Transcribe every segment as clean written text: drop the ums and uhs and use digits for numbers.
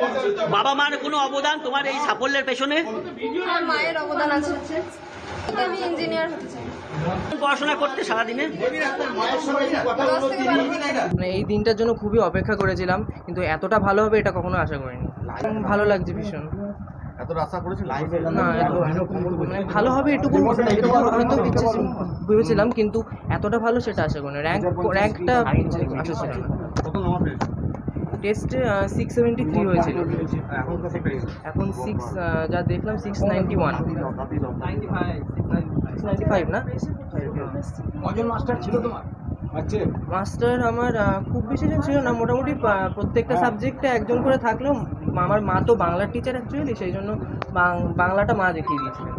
বাবা মার কোনো অবদান তোমার এই সাফল্যের পেছনে? আমার মায়ের অবদান আছে। আমি ইঞ্জিনিয়ার হতে চাই। পড়াশোনা করতে সারাদিনে মানে এই দিনটার জন্য খুবই অপেক্ষা করেছিলাম, কিন্তু এতটা ভালো হবে এটা কখনো আশা করিনি। ভালো লাগছে ভীষণ। এতটা আশা করেছিলাম না, মানে ভালো হবে এটুকু হয়তো ভেবেছিলাম, কিন্তু এতটা ভালো সেটা আশা করিনি। র্যাঙ্কটা আশা ছিল না। টেস্টে 673 হয়েছিল, এখন 6 যা দেখলাম 691 695 না। কজন মাস্টার ছিল তোমার? আচ্ছা, মাস্টার আমার খুব বেশি জন ছিল না, মোটামুটি প্রত্যেকটা সাবজেক্টে একজন করে থাকলেও আমার মা তো বাংলার টিচার অ্যাকচুয়ালি, সেই জন্য বাংলাটা মা দেখিয়ে দিয়েছিলেন।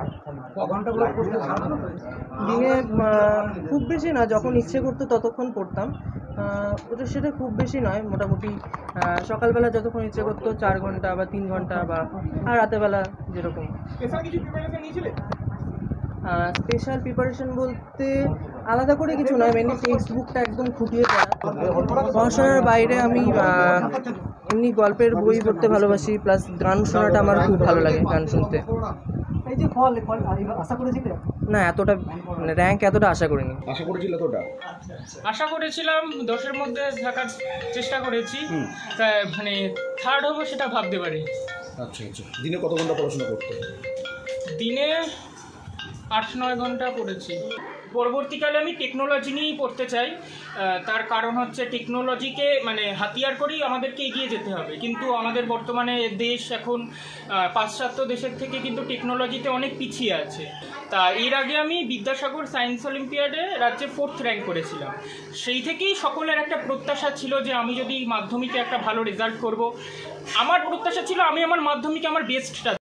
দিনে খুব বেশি না, যখন ইচ্ছে করতো ততক্ষণ পড়তাম। ওটা সেটা খুব বেশি নয়, মোটামুটি সকালবেলা যতক্ষণ ইচ্ছে করতো 4 ঘন্টা বা 3 ঘন্টা, বা আর রাতেরবেলা যেরকম। স্পেশাল প্রিপারেশন বলতে আলাদা করে কিছু নয়, মেনলি টেক্সট বুকটা একদম খুঁটিয়ে পড়া। পড়াশোনার বাইরে আমি এমনি গল্পের বই পড়তে ভালোবাসি, প্লাস গান শোনাটা আমার খুব ভালো লাগে, গান শুনতে। না, এতটা মানে র্যাঙ্ক এতটা আশা করিনি। আশা করেছিল এতটা? আশা করেছিলাম 10-এর মধ্যে থাকার চেষ্টা করেছি, মানে 3rd হবো সেটা ভাবতে পারি। আচ্ছা আচ্ছা, দিনে কত ঘন্টা পড়াশোনা করতে? দিনে 8-9 ঘন্টা পড়েছি। পরবর্তীকালে আমি টেকনোলজি নিয়েই পড়তে চাই। তার কারণ হচ্ছে টেকনোলজিকে মানে হাতিয়ার করেই আমাদেরকে এগিয়ে যেতে হবে, কিন্তু আমাদের বর্তমানে দেশ এখন পাশ্চাত্য দেশের থেকে কিন্তু টেকনোলজিতে অনেক পিছিয়ে আছে। তা এর আগে আমি বিদ্যাসাগর সায়েন্স অলিম্পিয়াডে রাজ্যে 4th র্যাঙ্ক করেছিলাম। সেই থেকেই সকলের একটা প্রত্যাশা ছিল যে আমি যদি মাধ্যমিকে একটা ভালো রেজাল্ট করব। আমার প্রত্যাশা ছিল আমি আমার মাধ্যমিকে আমার বেস্টটা